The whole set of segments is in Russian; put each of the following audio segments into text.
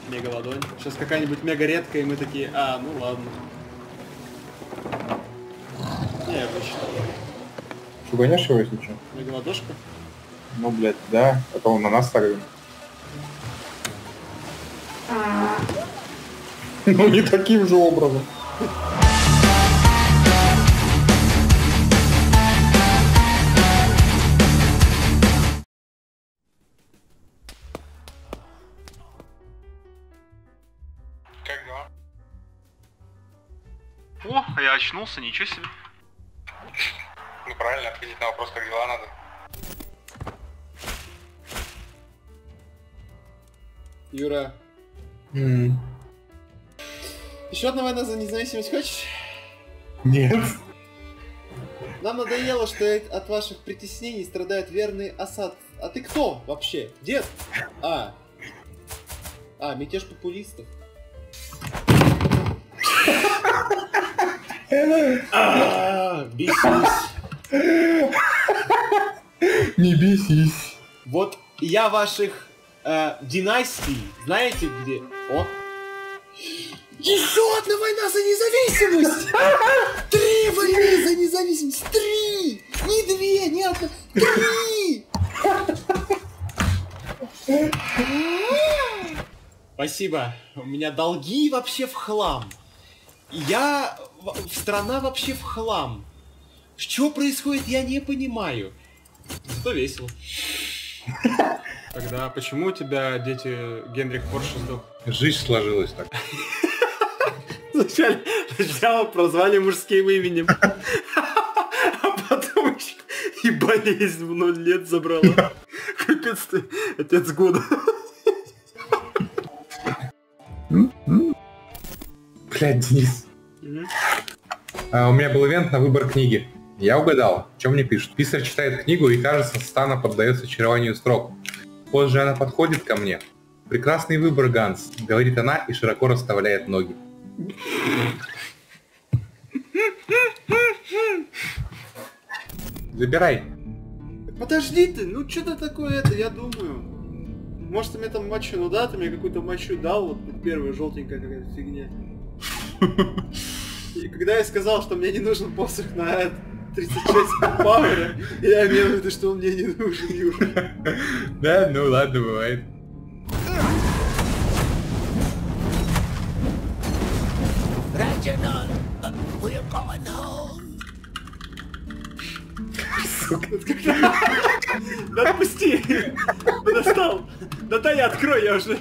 Мега ладонь. Сейчас какая-нибудь мега редкая, и мы такие, а, ну ладно. Не, я посчитал. Шуганешь его, если что? Мега ладошка? Ну, блядь, да. Это он на нас ставит. Ну, не таким же образом. Как дела? О, я очнулся, ничего себе. Ну правильно, ответить на вопрос, как дела надо. Юра, еще одна война за независимость хочешь? Нет. Нам надоело, что от ваших притеснений страдает верный Асад. А ты кто вообще? Дед? Мятеж популистов. Бесись. Не бесись. Вот я ваших династий, знаете где? О! Еще одна война за независимость! 3 войны за независимость! 3! Не 2, не одна! 3! Спасибо. У меня долги вообще в хлам. Страна вообще в хлам. Что происходит, я не понимаю. Зато весело. Тогда почему у тебя дети Генрих Порше сдох? Жизнь сложилась так. Сначала прозвали мужским именем, а потом еще и болезнь в 0 лет забрала. Капец ты, отец года. Блядь, Денис. У меня был ивент на выбор книги. Я угадал. Чем мне пишут? Писарь читает книгу и, кажется, Стана поддается очарованию строк. Позже она подходит ко мне. «Прекрасный выбор, Ганс», — говорит она и широко расставляет ноги. Забирай. Подожди ты, ну что-то такое это, я думаю. Может ты мне там мочу, ну да, ты мне какую-то мочу дал, вот первая желтенькая какая-то фигня. И когда я сказал, что мне не нужен посох на 36 пауэра, я имел в виду, что он мне не нужен, Юра. Да, ну ладно, бывает. Сука. Да отпусти! Да достал! Да дай я открою, я уже...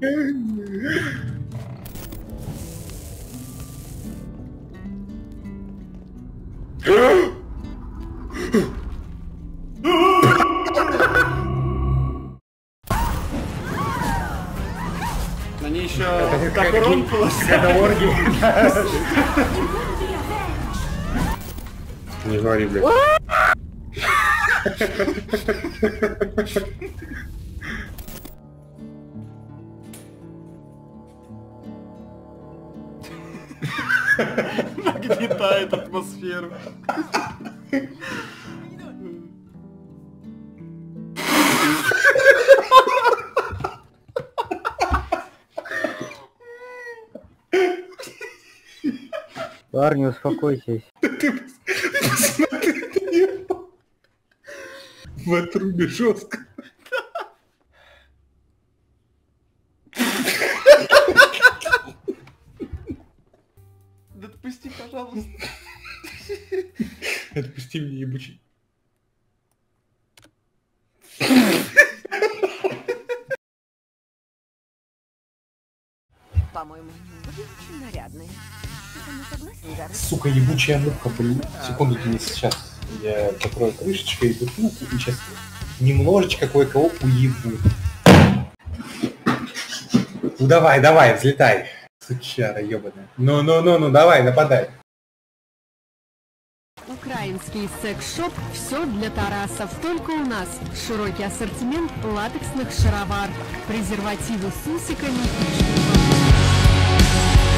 На ней еще так урон полоса. Это оргия. Не говори, блядь. Нагнетает атмосферу. Парни, успокойтесь. Ты посмотри на него. В отрубе жестко. Да отпусти, пожалуйста. Отпусти меня, ебучий. По-моему, они очень нарядные. Ты со мной согласен, Гарри? Сука, ебучая муха, блин. Секунду, Денис, сейчас. Я закрою крышечкой и тут и сейчас немножечко кое-кого уебу. Ну давай, давай, взлетай. Сучара ебаная. Ну, давай, нападай. Украинский секс-шоп «Все для Тарасов». Только у нас широкий ассортимент латексных шаровар, презервативы с усиками.